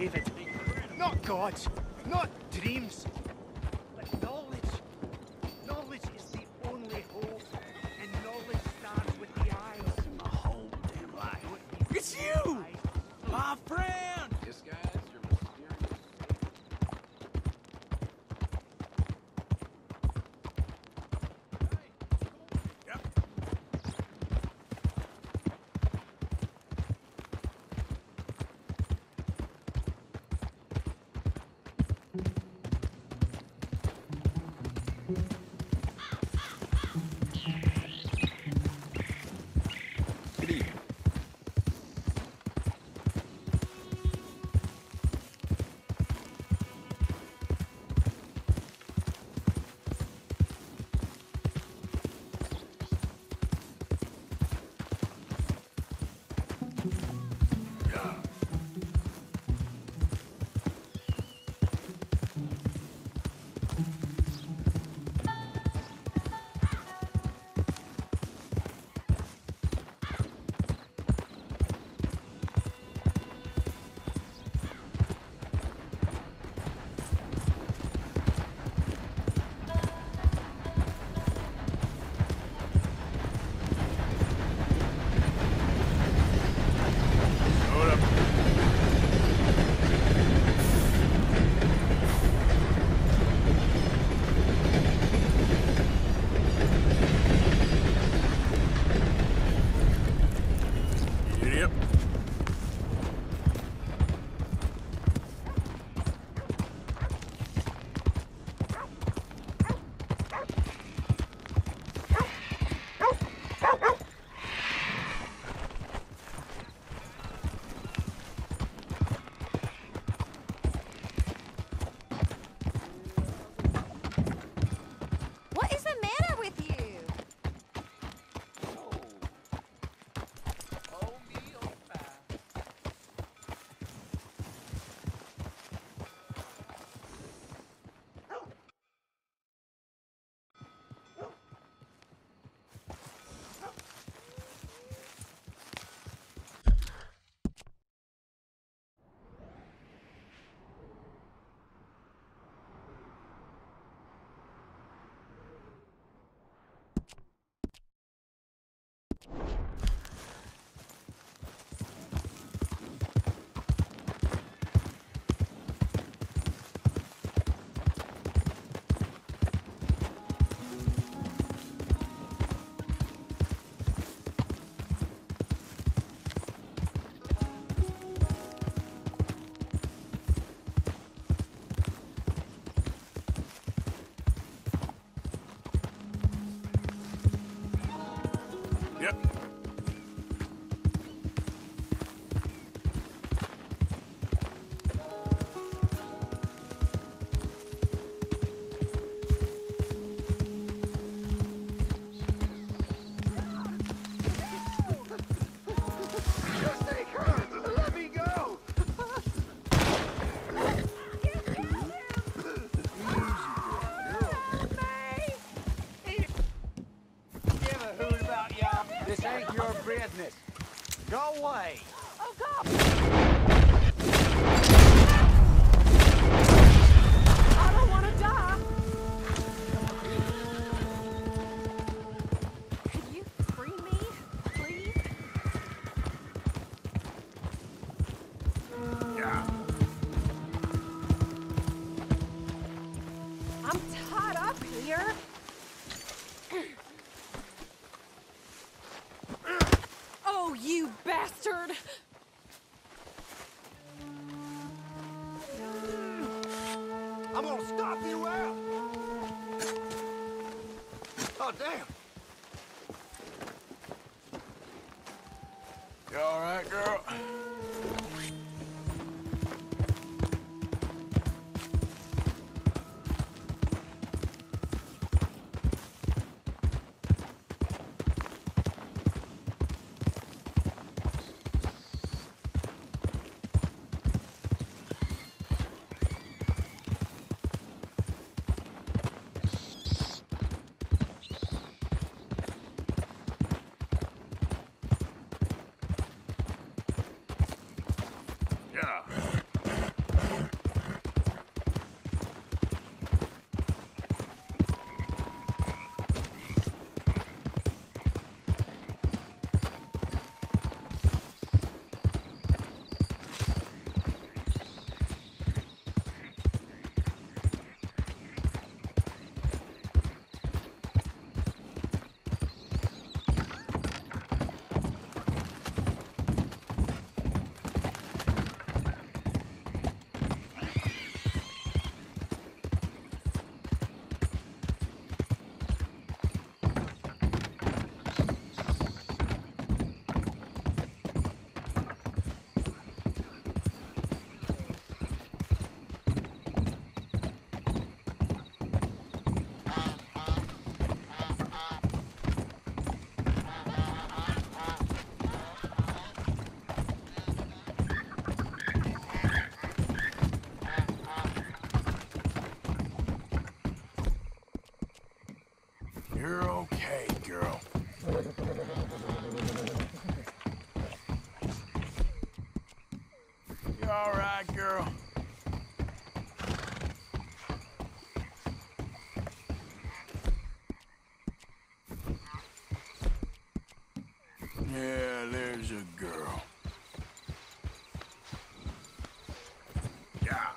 David. Not gods, not dreams, but knowledge. Knowledge is the only hope, and knowledge starts with the eyes. My whole damn life. It's you! My friend! Yes, guys, you're mysterious. Yep. Good evening. Hold up. Yep. What is the matter with you? Oh, me, oh, pie. Yep. Just take her! Let me go! Give a hoot about y'all. This ain't your business. Go away. Oh, God! I don't want to die. Could you free me, please? Yeah. I'm tied up here. Oh, you bastard! I'm gonna stop you out! Oh, damn! You all right, girl? You're okay, girl. You all right, girl? Yeah, there's a girl. Yeah.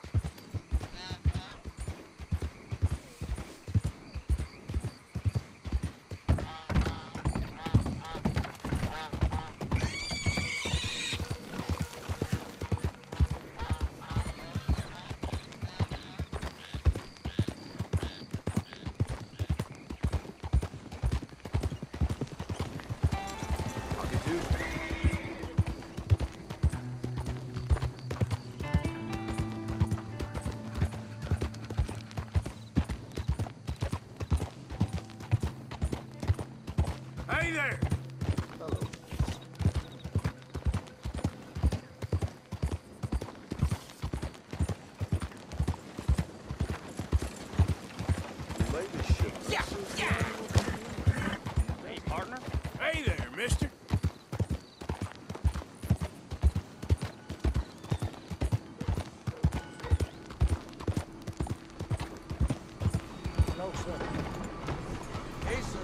Hey there! Hey, partner. Hey there, mister. No, sir. Hey, sir.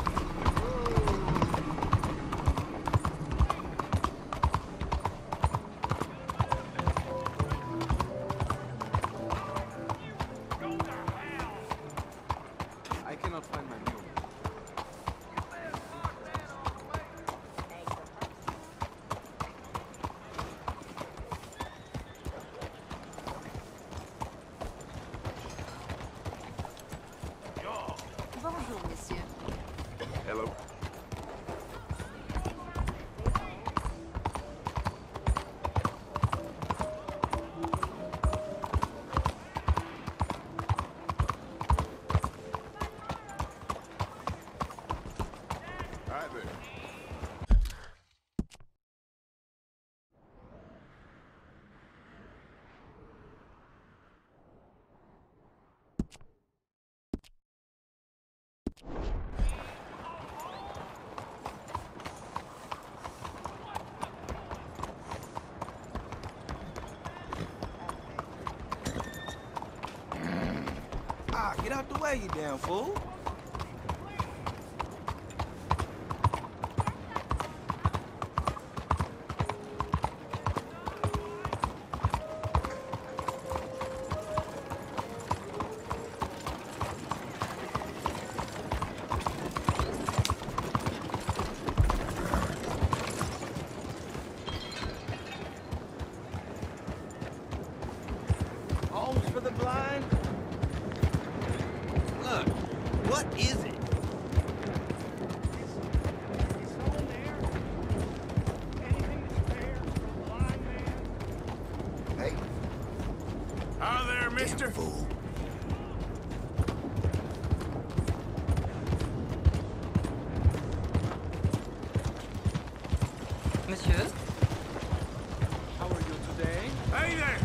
I cannot find my mule. Bonjour, monsieur. Hello. Hi there. Ah, get out the way, you damn fool. Homes for the blind? Look, what is it? It's all there. Anything that's fair for a blind man. Hey, Hi there, mister. fool. Monsieur? How are you today? Hey there.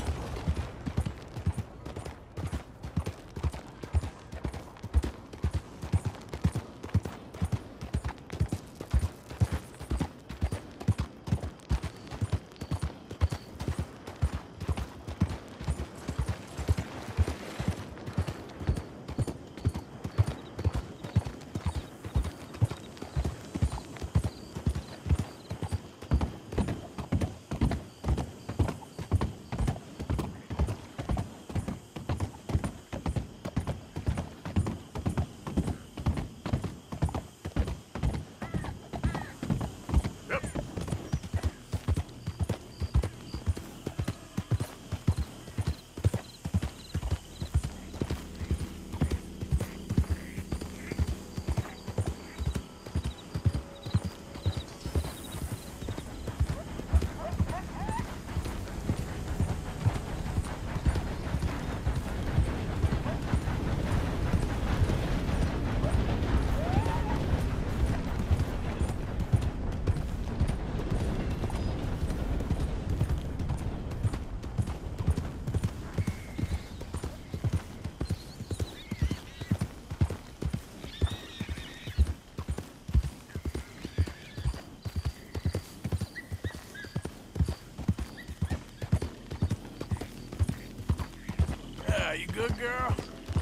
Good girl?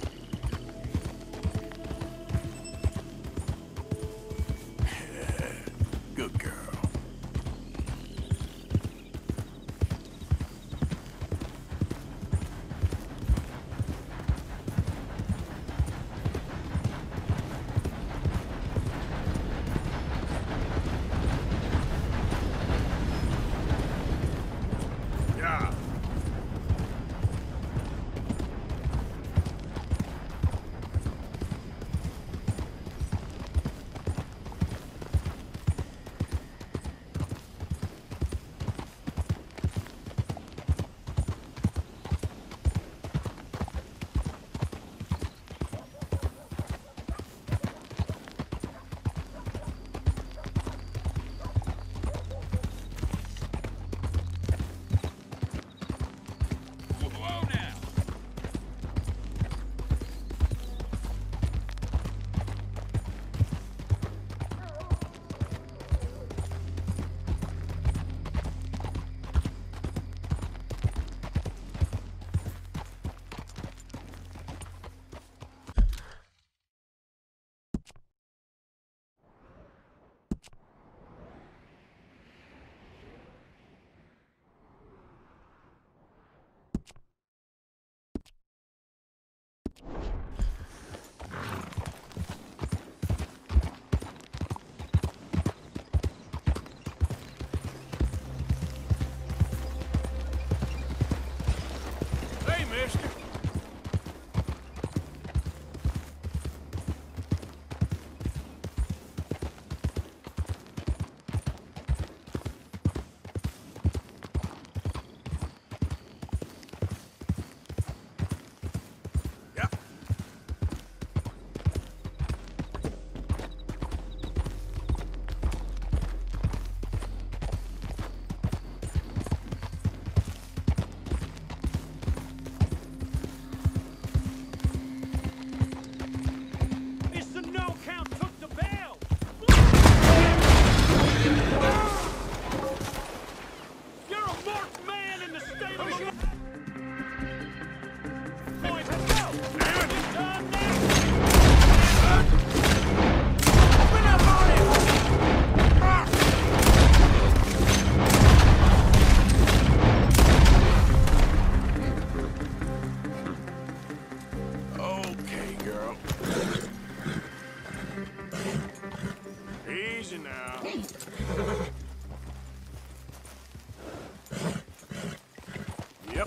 Good girl. Yeah. Whoa now. Hey, mister. Yeah. It's the no count took the bell! You're a marked man in the state of Illinois! Let's go! Get done now! Open up on him! Okay, girl. Easy now. Yep.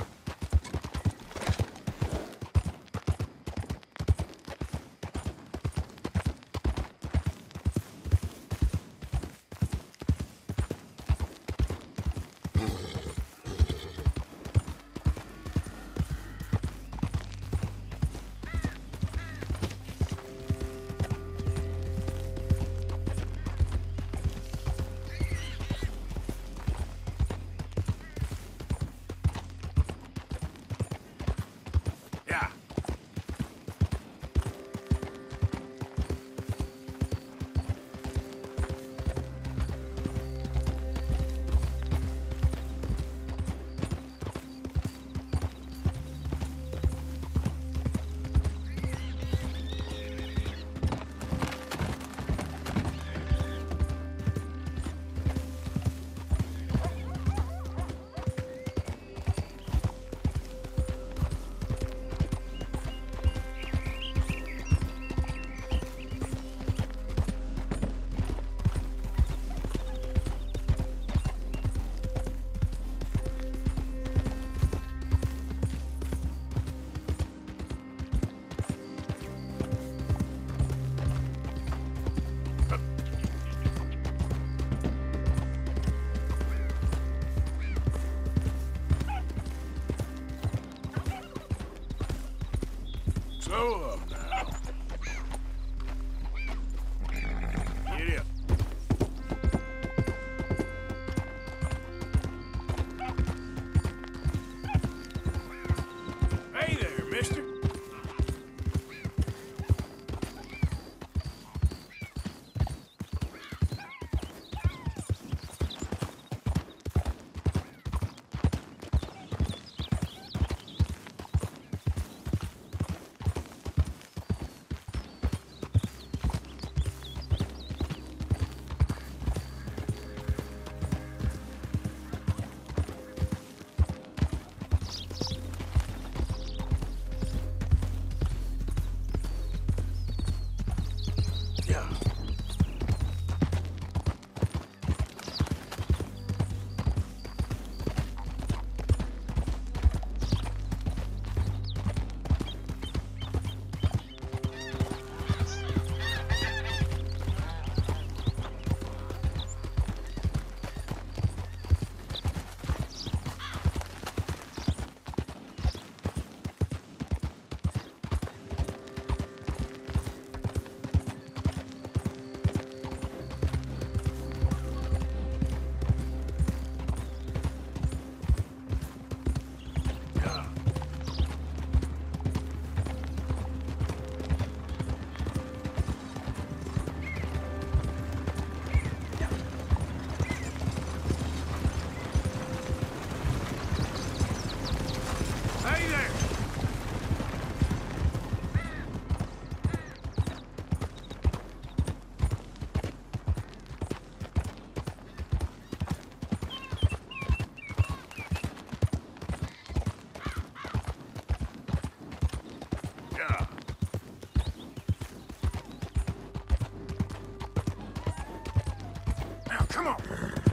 Come on.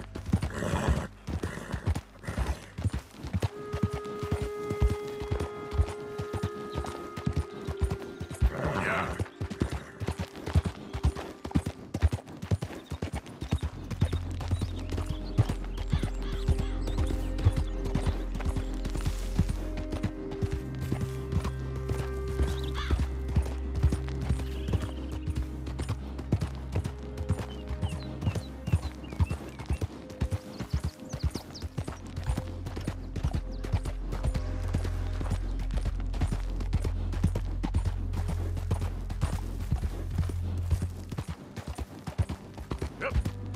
Yeah. Yep.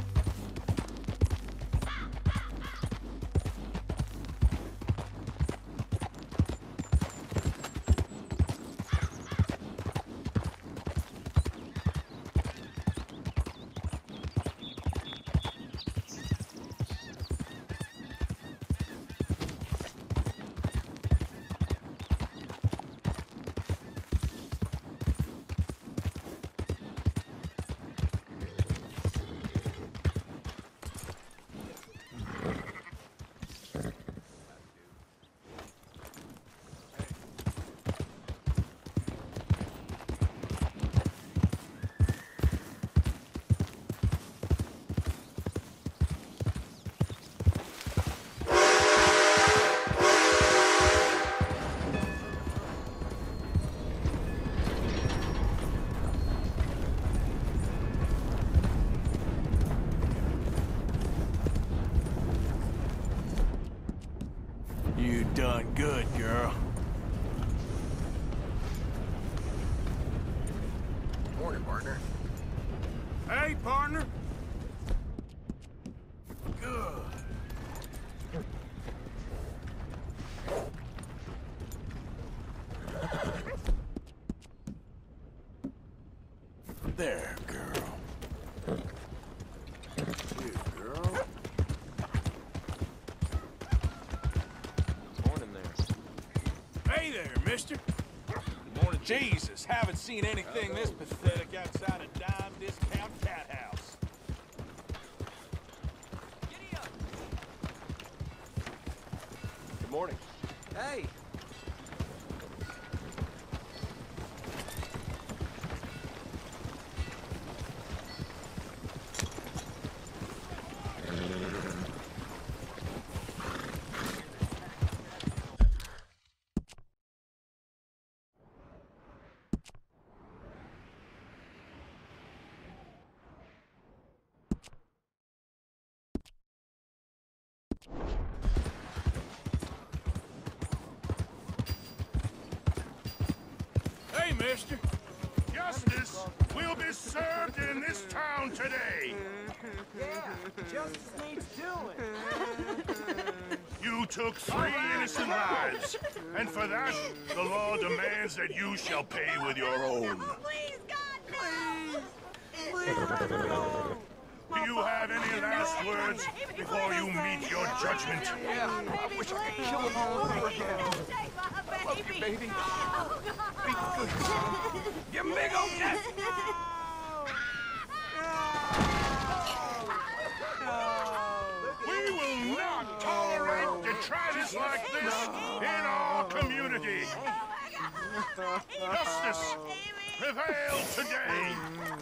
You done good, girl. Morning, partner. Hey, partner. Good. There, girl. Good girl. Morning there. Hey there, mister. Morning. Jesus, haven't seen anything this pathetic outside a dime discount cat house. Giddy up. Good morning. Hey. Hey, mister. Justice will be served in this town today. Yeah, justice needs doing. You took 3 innocent lives, and for that, the law demands that you shall pay with your own. Please, God, no! Do you have any last words before you meet your judgment? Yeah, I wish I could kill him all over again. I love you, baby. Oh, God. Be good. You big old yes. We will not tolerate detritus like this in our community. Justice prevail today.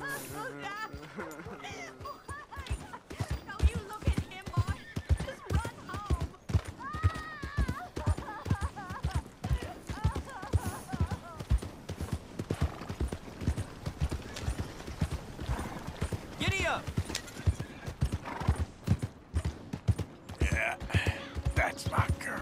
Don't you look at him, boy. Just run home. Giddy up. Yeah, that's my girl.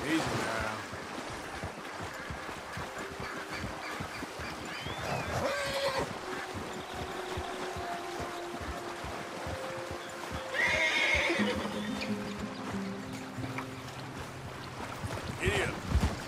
Easy now. Giddy up.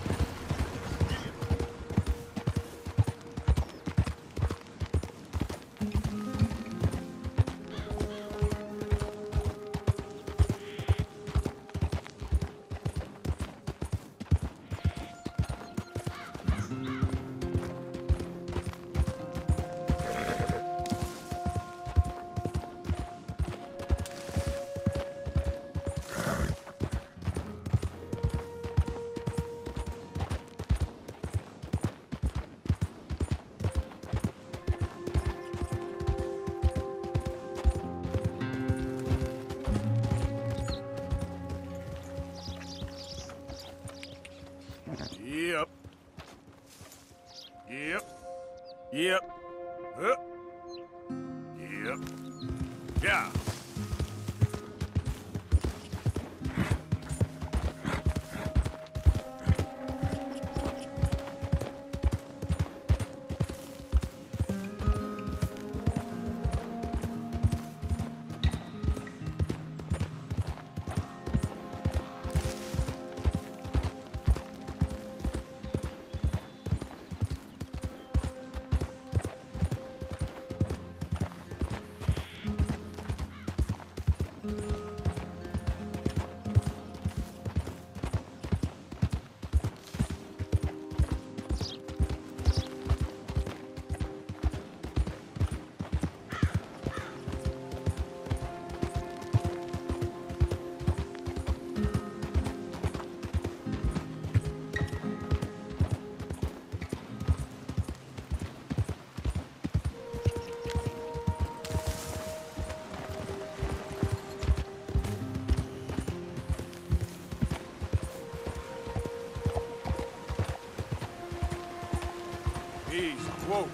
Yep. Yep. Yep. Yep. Yeah. Easy. Whoa.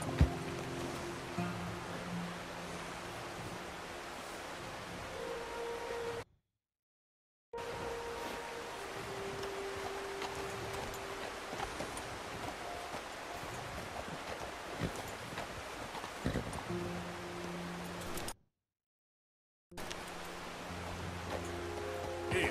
Yeah.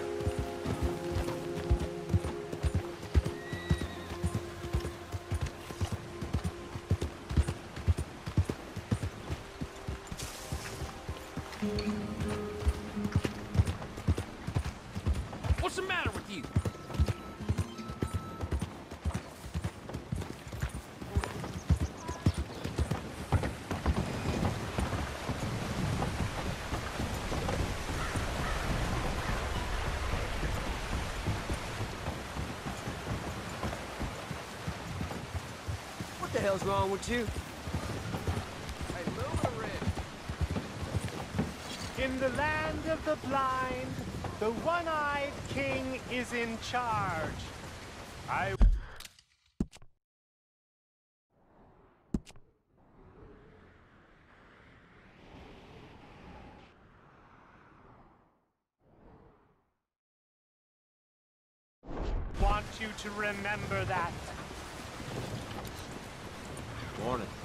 What's the matter with you? What the hell's wrong with you? Hey, move the red. In the land of the blind, the one-eyed king is in charge. I want you to remember that. Morning.